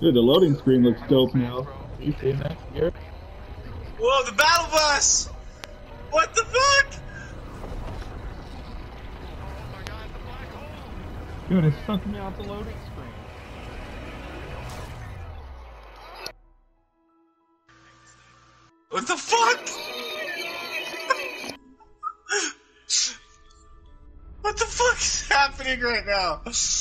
Dude, the loading screen looks dope now. You seen that here? Whoa, the battle bus! What the fuck? Dude, it sunk me out the loading screen. What the fuck? What the fuck is happening right now?